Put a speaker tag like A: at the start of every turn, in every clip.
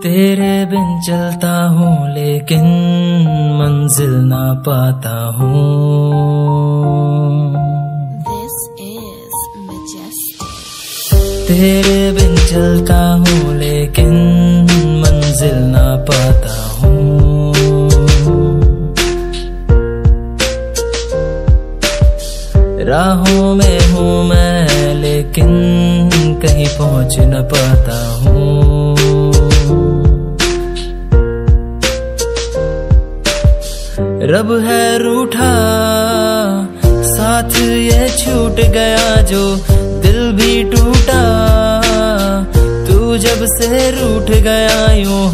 A: तेरे बिन चलता हूँ लेकिन मंजिल ना पाता हूँ। तेरे बिन चलता हूँ लेकिन मंजिल ना पाता हूँ। राहों में हूँ मैं लेकिन कहीं पहुँच न पाता हूँ। रब है रूठा साथ ये छूट गया जो दिल भी टूटा, तू जब से रूठ गया यूं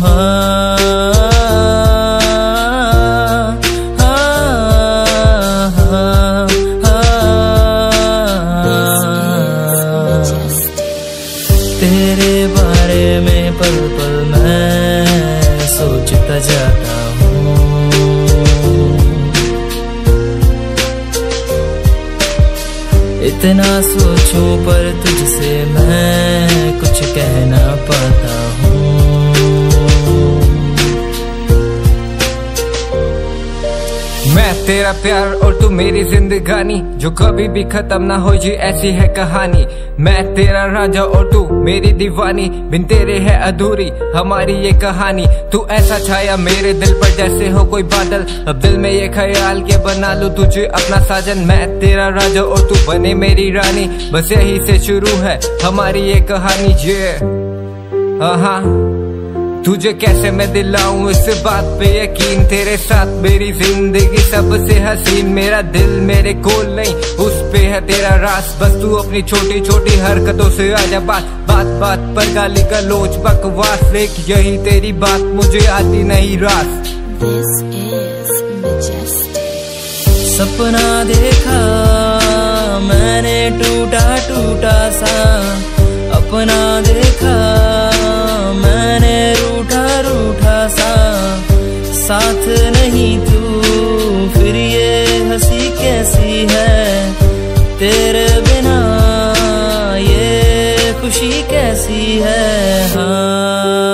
A: तेरे बारे में पल पल मैं सोचता जाता हूँ। इतना सोचूं पर तुझसे मैं कुछ कह ना पाता हूँ।
B: मैं तेरा प्यार और तू मेरी जिंदगानी, जो कभी भी खत्म ना हो जी ऐसी है कहानी। मैं तेरा राजा और तू मेरी दीवानी, बिन तेरे है अधूरी हमारी ये कहानी। तू ऐसा छाया मेरे दिल पर जैसे हो कोई बादल, अब दिल में ये ख्याल के बना लूं तुझे अपना साजन। मैं तेरा राजा और तू बने मेरी रानी, बस यही से शुरू है हमारी ये कहानी। ये तुझे कैसे मैं दिलाऊं इस बात पे यकीन, तेरे साथ मेरी जिंदगी सबसे हसीन। मेरा दिल मेरे कोल नहीं उस पे है तेरा रास, बस तू अपनी छोटी छोटी हरकतों से आजा बात बात बात पर गाली गलौज बकवास, देख यही तेरी बात मुझे आती नहीं रास।
A: सपना देखा मैंने टूटा टूटा सा, अपना देखा मैंने रूठा रूठा सा। साथ नहीं तू फिर ये हंसी कैसी है, तेरे बिना ये खुशी कैसी है।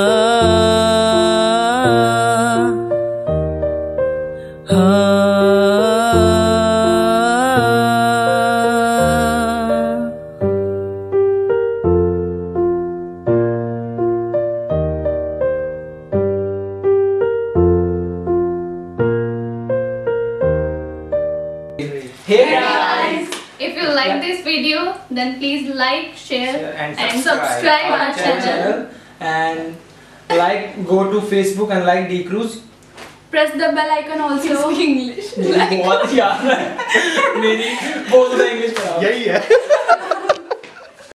C: Hey guys! If you like this video, then please like, share and subscribe our channel.
D: And go to Facebook and like D-Cruise.
C: Press the bell icon also. English.
D: बहुत याद है मेरी बोल रहा इंग्लिश यही है।